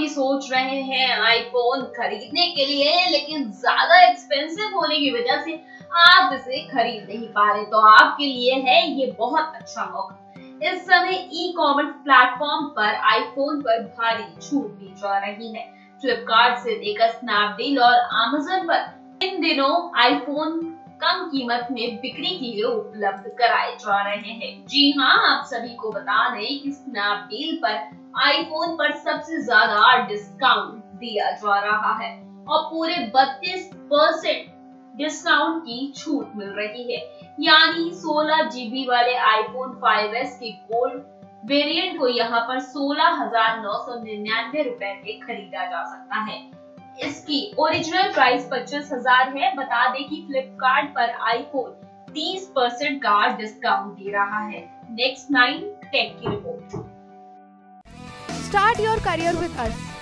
भी सोच रहे हैं आईफोन खरीदने के लिए, लेकिन ज्यादा एक्सपेंसिव होने की वजह से आप इसे खरीद नहीं पा रहे, तो आपके लिए है ये बहुत अच्छा मौका। इस समय ई कॉमर्स प्लेटफॉर्म पर आईफोन पर भारी छूट दी जा रही है। फ्लिपकार्ट से लेकर स्नैपडील और अमेज़न पर इन दिनों आईफोन कम कीमत में बिक्री के लिए उपलब्ध कराए जा रहे हैं। जी हाँ, आप सभी को बता दें कि स्नैपडील पर आईफोन पर सबसे ज्यादा डिस्काउंट दिया जा रहा है और पूरे 32% डिस्काउंट की छूट मिल रही है। यानी 16 GB वाले आईफोन 5s के गोल्ड वेरिएंट को यहाँ पर 16,999 रुपए में खरीदा जा सकता है। इसकी ओरिजिनल प्राइस 25,000 है। बता दें कि फ्लिपकार्ट पर आईफोन 30% का डिस्काउंट दे रहा है। नेक्स्ट 9 टेक की report. Start your career with us.